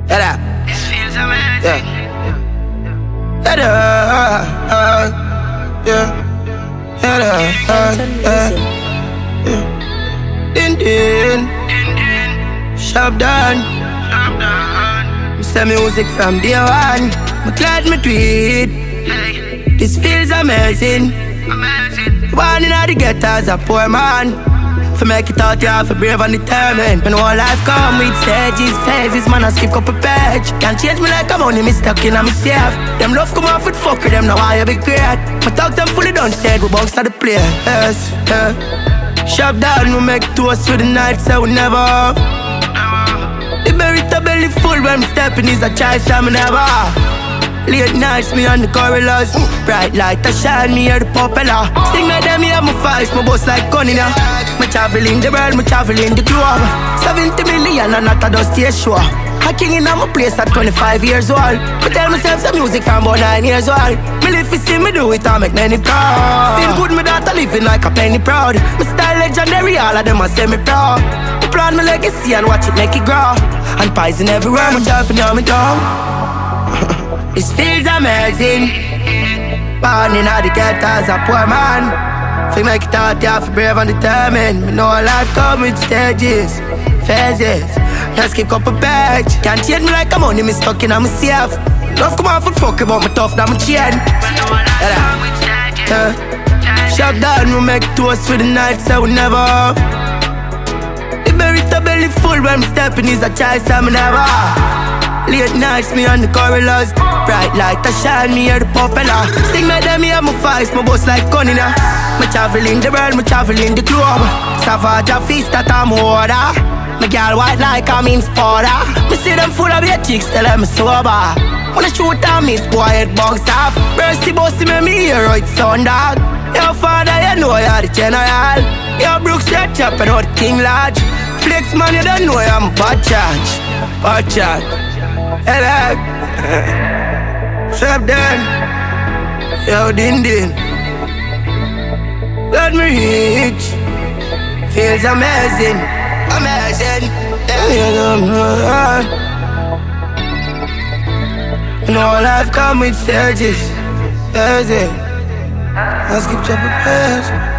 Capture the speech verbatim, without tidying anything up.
Yeah, This feels amazing. yeah. Yeah, yeah, yeah, yeah, yeah. Din din, shop done. Me say music from day one. Me glad me tweet. Hey, This feels amazing. amazing. Born in the ghetto as a poor man. For make it out, you have to be brave and determined. When all life come with stages, phases, man, I skip up a page. Can't change me like I'm only me stuck in myself. Them love come off with fuck with them, now I be great. My talk them fully done said, we bounce to the place. Yes, yeah. Shop down, we make toast with the night, so we never off. The berry belly full when I'm stepping is a choice I'm never. Late nights, me on the corridors. Bright light, I shine, me hear the popular. Sing like them, me have my voice, my boss like gun in ya. Me traveling the world, me traveling the globe. Seventy million and not a dusty show. A king in my place at twenty-five years old. Me tell myself some music from about nine years old. Me live to see me do it, I make many proud. Feel good, me daughter living like a penny proud. Me style legendary, all of them a say me proud. Me plan my legacy and watch it make it grow. And poison everywhere, me try for now me down. This feels amazing. Born in the ghetto as a poor man. Fi make it out, you have to be brave and determined. Me know life come with stages, phases. Just kick up a page. Can't change me like I'm only me stuck in myself. Love come off and fuck about me tough, now me chain. Yeah. Shop down, we make toast for the night, so we never off. The berry belly full when I'm stepping is a choice I'm never. Late nights, me on the corridors. Bright light, I shine, me hear the popular. Sing like them, me have my voice, my boss like gun in ya. Me traveling the world, me traveling the globe. Savage a feast that I'm order. Me girl white like I'm in sporter. Me see them full of your chicks, tell them sober. When I shoot on miss, boy, it bugs off. Mercy bossy me, me hear it sound dog. Your father, you know you're the general. Your Brooks, you're chopping out King Lodge. Flex man, you don't know I'm bad charge. Bad charge. Hello. Shop down. Yo, din din. Let me reach. Feels amazing. Amazing. Yeah. You know life come with stages. That's it. I skip up a past.